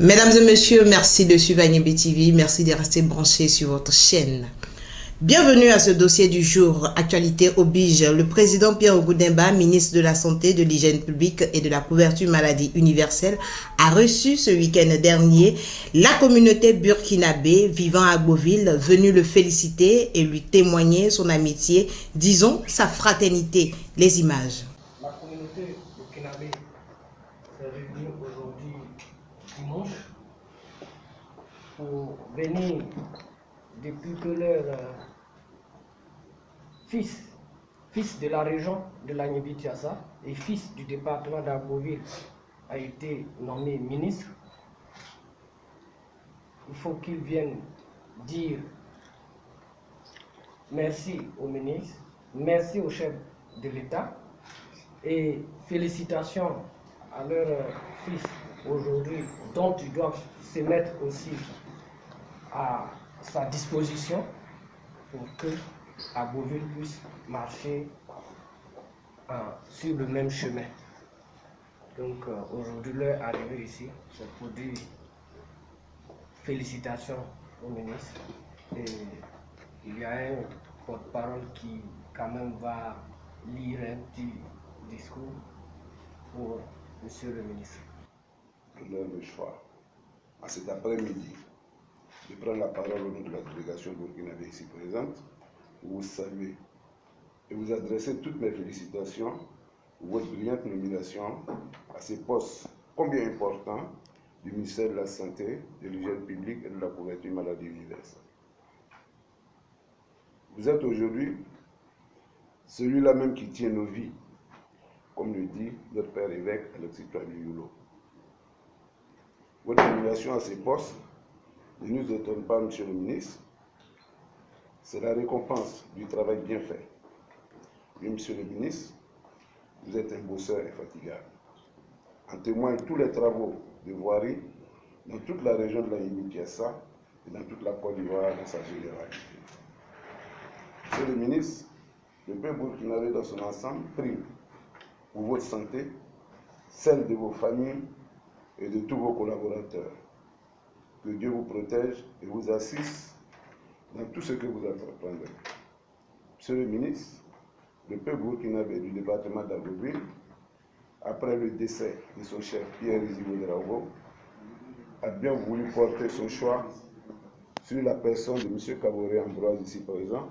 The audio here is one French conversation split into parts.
Mesdames et messieurs, merci de suivre Agnebi TV, merci de rester branchés sur votre chaîne. Bienvenue à ce dossier du jour. Actualité oblige. Le président Pierre Ogoudemba, ministre de la Santé, de l'Hygiène publique et de la couverture maladie universelle, a reçu ce week-end dernier la communauté burkinabé vivant à Beauville, venue le féliciter et lui témoigner son amitié, disons sa fraternité. Les images. La communauté burkinabé s'est réunie aujourd'hui dimanche pour venir depuis que leur fils de la région de l'Agnebi-Tiassa et fils du département d'Agboville a été nommé ministre. Il faut qu'ils viennent dire merci au ministre, merci au chef de l'État et félicitations à leur fils aujourd'hui, dont ils doivent se mettre aussi à sa disposition pour que Agboville puisse marcher sur le même chemin. Donc aujourd'hui, leur arrivée ici, c'est pour dire félicitations au ministre. Et il y a un porte-parole qui quand même va lire un petit discours pour Monsieur le ministre. Donner le choix à cet après-midi de prendre la parole au nom de la délégation burkinabé ici présente, pour vous saluer et vous adresser toutes mes félicitations pour votre brillante nomination à ces postes combien importants du ministère de la Santé, de l'Hygiène publique et de la couverture maladie universelle. Vous êtes aujourd'hui celui-là même qui tient nos vies, comme le dit notre père évêque Alexis Touadéri-Yolo. Votre nomination à ces postes ne nous étonne pas, Monsieur le ministre. C'est la récompense du travail bien fait. Oui, Monsieur le ministre, vous êtes un bosseur infatigable. En témoignent tous les travaux de voirie dans toute la région de l'Agnebi-Tiassa et dans toute la Côte d'Ivoire dans sa généralité. Monsieur le ministre, le peuple burkinabé dans son ensemble prie pour votre santé, celle de vos familles et de tous vos collaborateurs. Que Dieu vous protège et vous assiste dans tout ce que vous entreprendrez. Monsieur le ministre, le peuple burkinabé du département d'Agboville, après le décès de son chef Pierre Izibo Drago, a bien voulu porter son choix sur la personne de M. Kaboré Ambroise ici présent.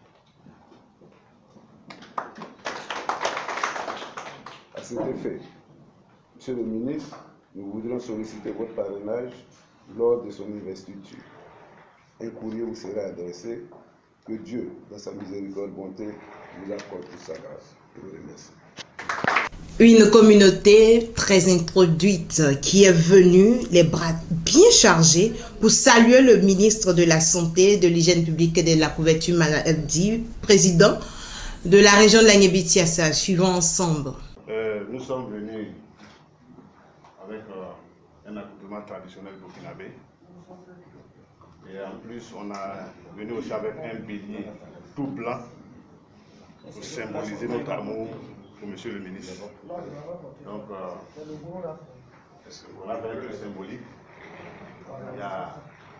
À cet effet, Monsieur le ministre, nous voudrions solliciter votre parrainage lors de son investiture. Un courrier vous sera adressé. Que Dieu, dans sa miséricorde bonté, vous accorde toute sa grâce. Je vous remercie. Une communauté très introduite qui est venue, les bras bien chargés, pour saluer le ministre de la Santé, de l'Hygiène publique et de la couverture maladie, président de la région de l'Agnebi-Tiassa. Suivons ensemble. Nous sommes venus avec un accoutrement traditionnel burkinabé. Et en plus, on a venu aussi avec un bélier tout blanc pour symboliser notre amour pour Monsieur le ministre. Donc, on a fait le symbolique. Il y a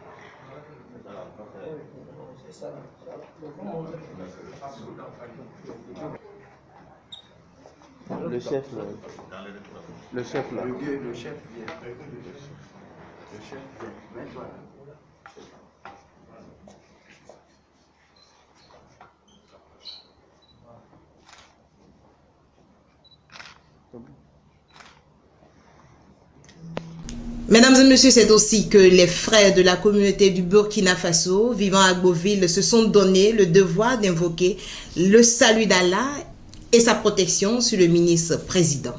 le chef là. Le chef là. Le chef vient. Le chef vient. Mesdames et messieurs, c'est aussi que les frères de la communauté du Burkina Faso vivant à Beauville se sont donné le devoir d'invoquer le salut d'Allah et sa protection sur le ministre président.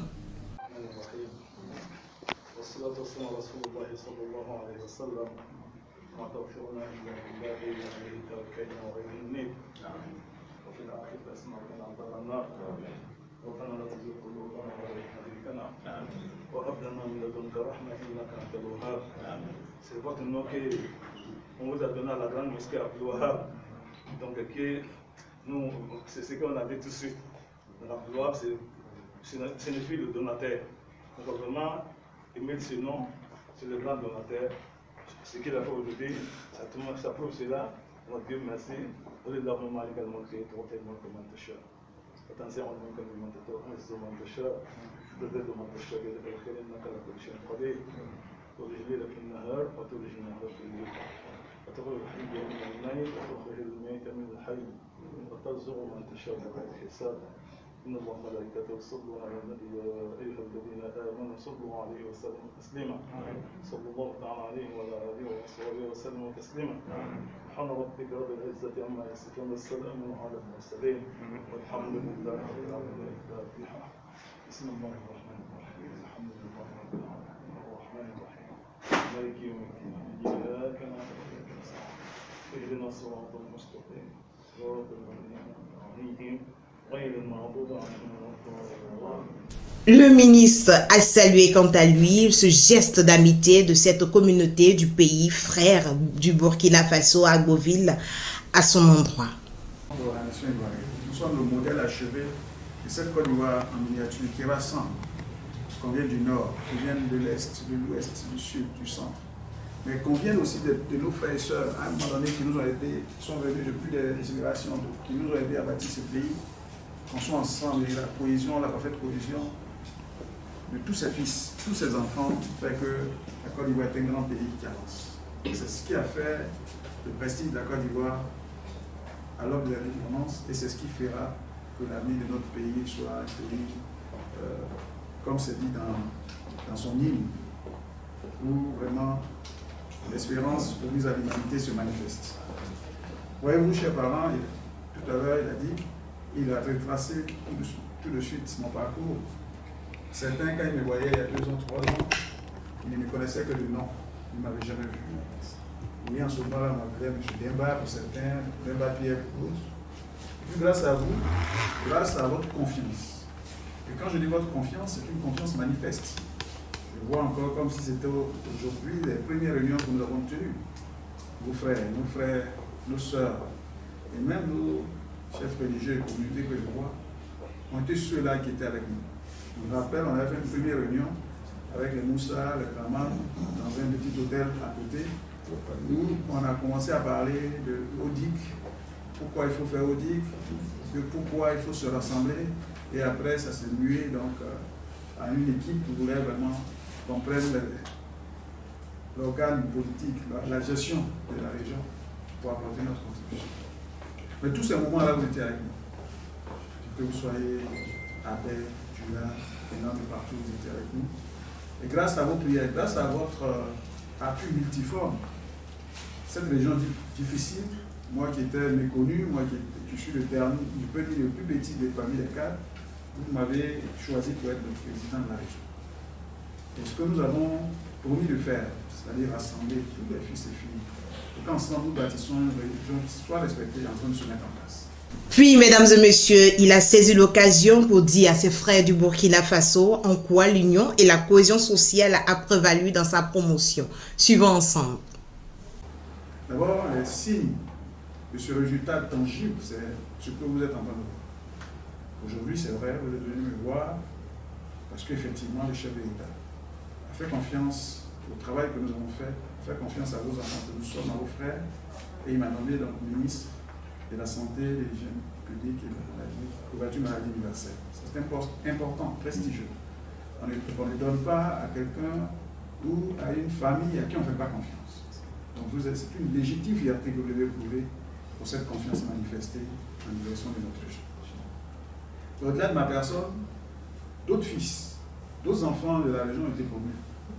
C'est votre nom qu'on vous a donné à la grande mosquée Abdul Wahab. Donc, nous, c'est ce qu'on avait tout de suite. Abdul Wahab, c'est une fille de donateur. On va vraiment aimer ce nom c'est le grand donateur. Ce qu'il a fait aujourd'hui, ça prouve cela. Mon Dieu, merci. Au lieu de la maman également créé trop tellement de menteur. Attention, on a un menteur, on est sur menteur. بدل ما تشتغل الخير انك على كل شيء قدير تولج الليل في النهار وتولج النهار في الليل وتخرج الحي من الميت وتخرج الميت من الحي وترزق من تشاء بغير حساب ان الله وملائكته يصلون على النبي يا ايها الذين امنوا صلوا عليه وسلموا تسليما صلى الله تعالى عليه وعلى اله وصحبه وسلم تسليما سبحان ربك رب العزه عما يصفون والسلام على المرسلين والحمد لله رب العالمين. بسم الله الرحمن الرحيم الحمد لله رب العالمين الرحمن الرحيم مالك يوم الدين إياك نعبد وإياك نستعين اهدنا الصراط المستقيم صراط الذين أنعمت عليهم غير المغضوب عليهم ولا الضالين. Le ministre a salué quant à lui ce geste d'amitié de cette communauté du pays frère du Burkina Faso à Agboville à son endroit. Nous sommes le modèle achevé de cette Côte d'Ivoire en miniature qui rassemble, qu'on vienne du nord, qu'on vienne de l'est, de l'ouest, du sud, du centre, mais qu'on vienne aussi de nos frères et sœurs, à un moment donné, qui nous ont aidés, sont venus depuis des générations, qui nous ont aidés à bâtir ce pays, qu'on soit ensemble, et la cohésion, la parfaite cohésion de tous ces fils, tous ces enfants, fait que la Côte d'Ivoire est un grand pays qui avance. C'est ce qui a fait le prestige de la Côte d'Ivoire à l'aube de l'indépendance, et c'est ce qui fera que l'avenir de notre pays soit un pays, comme c'est dit dans son hymne, où vraiment l'espérance promise à l'humanité se manifeste. Voyez-vous, chers parents, tout à l'heure il a dit, il a retracé tout de suite mon parcours. Certains, quand ils me voyaient il y a 2 ans, 3 ans, ils ne me connaissaient que de nom, ils ne m'avaient jamais vu. Oui, en ce moment-là, on m'appelait M. Demba pour certains, Demba Pierre pour d'autres. Puis grâce à vous, grâce à votre confiance. Et quand je dis votre confiance, c'est une confiance manifeste. Je vois encore comme si c'était aujourd'hui les premières réunions que nous avons tenues. Vos frères, nos sœurs, et même nos chefs religieux et communautés que je vois, ont été ceux-là qui étaient avec nous. Je me rappelle, on avait fait une première réunion avec les Moussa, les Kaman, dans un petit hôtel à côté, où on a commencé à parler de ODIC, pourquoi il faut faire ODIC, de pourquoi il faut se rassembler, et après ça s'est mué donc à une équipe qui voulait vraiment qu'on prenne l'organe politique, la gestion de la région pour apporter notre contribution. Mais tous ces moments-là, vous étiez avec nous. Que vous soyez à Baie, Julien, et de partout, vous étiez avec nous. Et grâce à vos prières, grâce à votre appui multiforme, cette région difficile, moi qui étais méconnu, moi qui suis le plus petit parmi les cadres, vous m'avez choisi pour être le président de la région. Et ce que nous avons promis de faire, c'est-à-dire rassembler tous les fils et filles, pour qu'ensemble nous bâtissons une religion qui soit respectée et en train de se mettre en place. Puis, mesdames et messieurs, il a saisi l'occasion pour dire à ses frères du Burkina Faso en quoi l'union et la cohésion sociale a prévalu dans sa promotion. Suivons ensemble. D'abord, les signes de ce résultat tangible, c'est ce que vous êtes en train de voir. Aujourd'hui, c'est vrai, vous êtes venu me voir parce qu'effectivement, le chef de l'État a fait confiance au travail que nous avons fait, a fait confiance à vos enfants que nous sommes, à vos frères, et il m'a nommé donc ministre de la Santé, de l'Hygiène publique et de la couverture maladie universelle. C'est un poste important, prestigieux. On ne donne pas à quelqu'un ou à une famille à qui on ne fait pas confiance. Donc c'est une légitime fierté que vous devez prouver pour cette confiance manifestée en direction de notre région. Au-delà de ma personne, d'autres fils, d'autres enfants de la région ont été promus.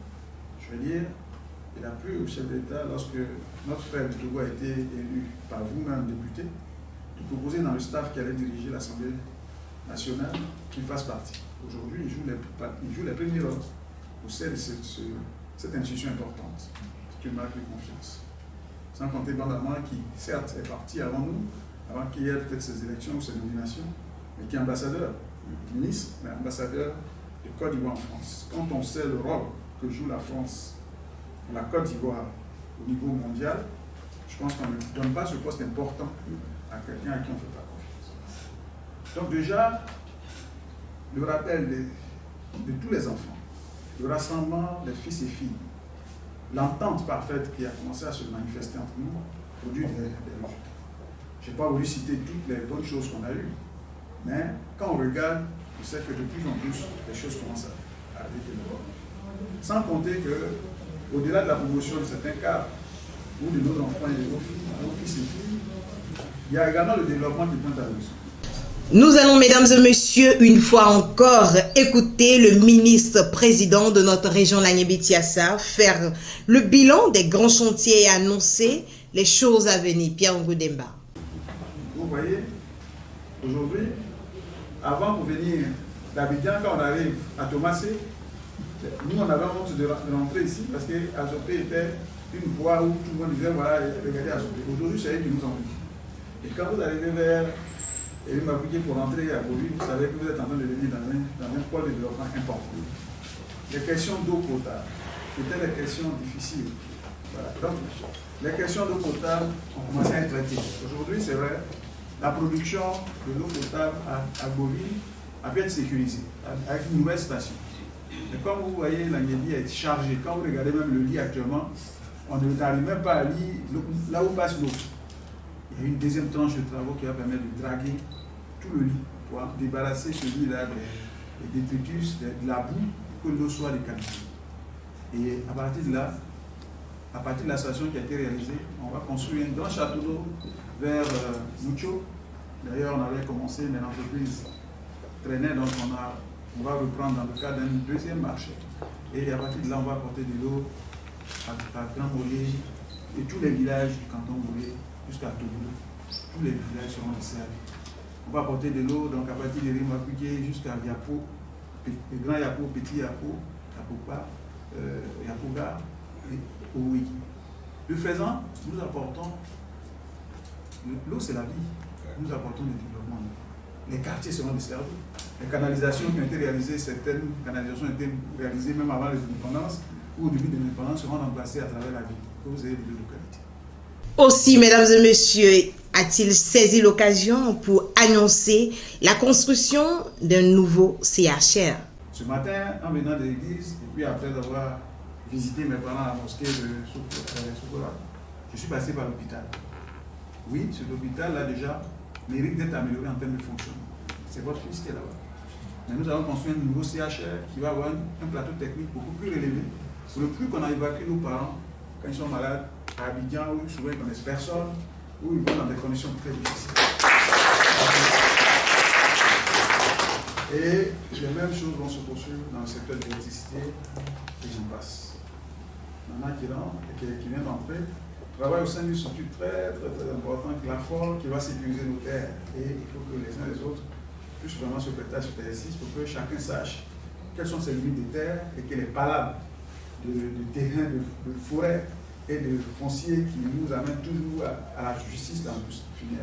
Je veux dire, il a plu au chef d'État, lorsque notre frère du Togo a été élu par vous-même député, de proposer dans le staff qui allait diriger l'Assemblée nationale qu'il fasse partie. Aujourd'hui, il joue les premiers rôles au sein de cette institution importante. C'est une marque de confiance. Sans compter Bandama qui, certes, est parti avant nous, avant qu'il y ait peut-être ces élections ou ces nominations, mais qui est ambassadeur, ministre, mais ambassadeur de Côte d'Ivoire en France. Quand on sait le rôle que joue la France, la Côte d'Ivoire au niveau mondial, je pense qu'on ne donne pas ce poste important à quelqu'un à qui on ne fait pas confiance. Donc déjà, le rappel de tous les enfants, le rassemblement des fils et filles l'entente parfaite qui a commencé à se manifester entre nous produit des résultats. Je n'ai pas voulu citer toutes les bonnes choses qu'on a eues, mais quand on regarde, on sait que de plus en plus, les choses commencent à aller de l'avant. Sans compter qu'au-delà de la promotion de certains cas, ou de nos enfants et de nos fils et filles, il y a également le développement qui pointe à l'horizon. Nous allons, mesdames et messieurs, une fois encore, écouter le ministre-président de notre région Lagné-Bitiassa faire le bilan des grands chantiers et annoncer les choses à venir. Pierre Ngudemba. Vous voyez, aujourd'hui, avant de venir d'Abidjan, quand on arrive à Thomasé, nous on avait honte de rentrer ici parce qu'Azopé était une voie où tout le monde disait voilà, regardez Azopé. Aujourd'hui, c'est eux qui nous ont dit. Et quand vous arrivez vers Mabouké pour rentrer à Boli, vous savez que vous êtes en train de venir dans un pôle de développement important. Les questions d'eau potable, c'était des questions difficiles. Voilà. Donc, les questions d'eau potable ont commencé à être traitées. Aujourd'hui, c'est vrai, la production de l'eau potable à Boli a pu être sécurisée avec une nouvelle station. Mais comme vous voyez, la Niébi est chargée. Quand vous regardez même le lit actuellement, on n'arrive même pas à lire là où passe l'eau. Il y a une deuxième tranche de travaux qui va permettre de draguer tout le lit pour débarrasser ce lit-là des détritus, de la boue, pour que l'eau soit de qualité. Et à partir de là, à partir de la station qui a été réalisée, on va construire un grand château d'eau vers Mucho. D'ailleurs, on avait commencé, mais l'entreprise traînait, donc on va reprendre dans le cadre d'un deuxième marché. Et à partir de là, on va apporter de l'eau à Grand Mollet et tous les villages du canton Mollet jusqu'à Togoulou. Tous les villages seront desservis. On va apporter de l'eau donc à partir de Rimapuké jusqu'à Yapo, le Grand Yapo, Petit Yapo, Yapopa, Yapoga et Oui. Le faisant, nous apportons, l'eau c'est la vie, nous apportons le développement. Les quartiers seront desservis. Les canalisations qui ont été réalisées, certaines canalisations ont été réalisées même avant les indépendances, ou au début de l'indépendance seront remplacées à travers la ville, que vous ayez de localité. Aussi, mesdames et messieurs, a-t-il saisi l'occasion pour annoncer la construction d'un nouveau CHR? Ce matin, en venant de l'église, et puis après avoir visité mes parents à la mosquée de Soukora, je suis passé par l'hôpital. Oui, cet hôpital-là déjà mérite d'être amélioré en termes de fonctionnement. C'est votre fils qui est là-bas. Mais nous allons construire un nouveau CHR qui va avoir un plateau technique beaucoup plus relevé. Pour le plus qu'on a évacué nos parents quand ils sont malades à Abidjan, où souvent ils ne connaissent personne, où ils vont dans des conditions très difficiles. Et les mêmes choses vont se poursuivre dans le secteur de l'électricité, et j'en passe. Nana qui rentre et qui vient d'entrer travaille au sein d'une structure très importante, la FOR, qui va sécuriser nos terres. Et il faut que les uns et les autres puissent vraiment se prêter à cet exercice pour que chacun sache quelles sont ses limites de terre et quelle est palable de terrain, de forêt et de foncier qui nous amène toujours à la justice dans le finir.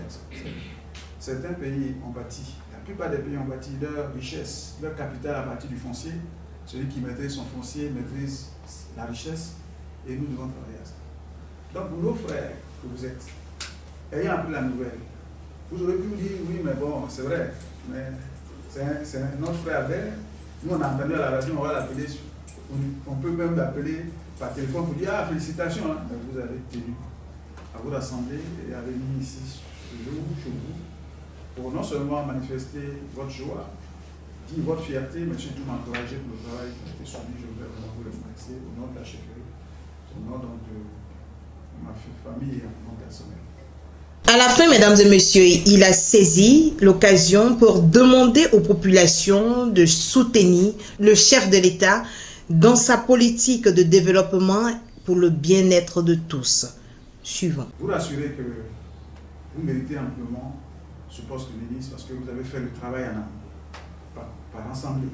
Certains pays ont bâti, la plupart des pays ont bâti leur richesse, leur capital à partir du foncier. Celui qui maîtrise son foncier maîtrise la richesse et nous devons travailler à ça. Donc pour nos frères que vous êtes, ayant appris la nouvelle, vous aurez pu vous dire oui mais bon c'est vrai, mais c'est notre frère vert. Nous on a entendu à la radio, on va l'appeler, on peut même l'appeler par téléphone pour dire ah félicitations, hein. Vous avez tenu à vous rassembler et à venir ici chez vous pour non seulement manifester votre joie, dire votre fierté, mais surtout m'encourager pour le travail qui a été soumis. Je voudrais vraiment vous remercier au nom de la chefferie, au nom donc de ma famille et mon nom personnel. À la fin, mesdames et messieurs, il a saisi l'occasion pour demander aux populations de soutenir le chef de l'État dans sa politique de développement pour le bien-être de tous. Suivant. Vous rassurez que vous méritez amplement ce poste de ministre parce que vous avez fait le travail en amont, par ensemble,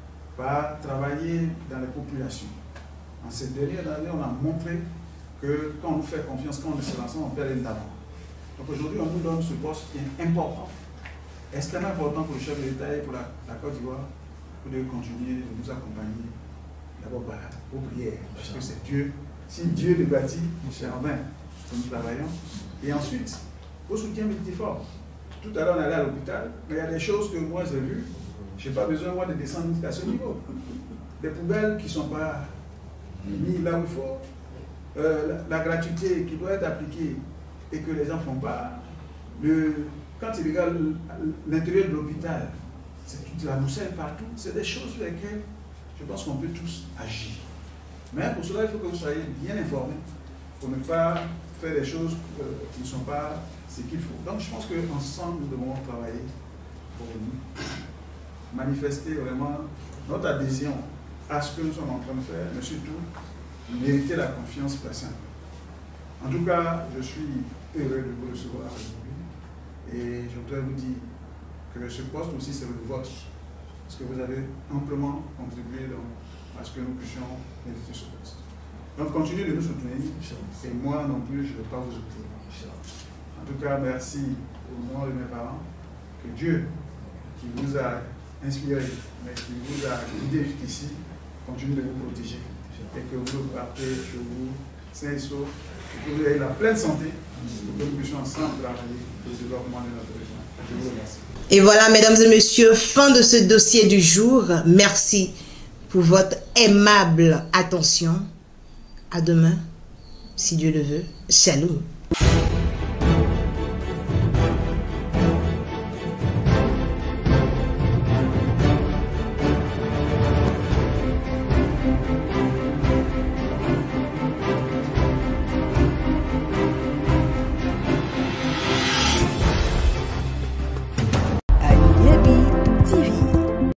par travailler dans les populations. En ces dernières années, on a montré que quand on nous fait confiance, quand on est ensemble, on peut aller d'avant. Donc aujourd'hui, on nous donne ce poste qui est important, extrêmement important pour le chef de l'État et pour la Côte d'Ivoire, pour de continuer de nous accompagner. D'abord aux prières, parce que c'est Dieu. Si Dieu le bâtit, c'est en vain que nous travaillons. Et ensuite, au soutien multiforme. Tout à l'heure, on allait à l'hôpital, mais il y a des choses que moi j'ai vues. Je n'ai pas besoin moi de descendre à ce niveau. Des poubelles qui ne sont pas mises là où il faut, la gratuité qui doit être appliquée et que les gens ne font pas, quand ils regardent l'intérieur de l'hôpital, c'est toute la mousselle partout, c'est des choses sur lesquelles je pense qu'on peut tous agir. Mais pour cela, il faut que vous soyez bien informés pour ne pas faire des choses qui ne sont pas ce qu'il faut. Donc je pense qu'ensemble, nous devons travailler pour manifester vraiment notre adhésion à ce que nous sommes en train de faire, mais surtout mériter la confiance patiente. En tout cas, je suis heureux de vous recevoir aujourd'hui et je voudrais vous dire que ce poste aussi c'est le vôtre, parce que vous avez amplement contribué à ce que nous puissions mériter ce poste. Donc continuez de nous soutenir et moi non plus je ne vais pas vous oublier. En tout cas, merci au nom de mes parents, que Dieu qui vous a inspiré, mais qui vous a guidé jusqu'ici, continue de vous protéger et que vous partez chez vous sains et saufs et que vous ayez la pleine santé pour que nous puissions ensemble travailler pour le développement de notre région. Je vous remercie. Et voilà, mesdames et messieurs, fin de ce dossier du jour. Merci pour votre aimable attention. À demain, si Dieu le veut. Shalom.